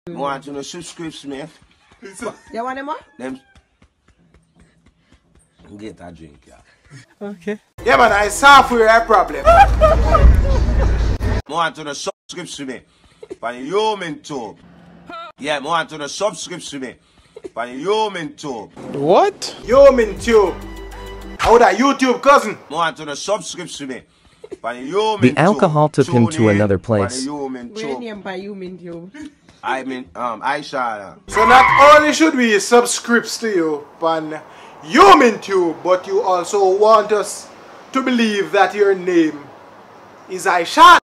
I want you to subscribe to me. You want them more? Them get a drink, yeah. Okay. Yeah, man, I solve for your problem. I want you to subscribe to me. On the human tube. Yeah, I want you to subscribe to me. On the human tube. What? Human tube. How that YouTube cousin? I want you to subscribe to me. On the human The alcohol took him to another place. Where name by human tube? I mean, Aisha. So not only should we subscribe to you on Human Tube, but you also want us to believe that your name is Aisha.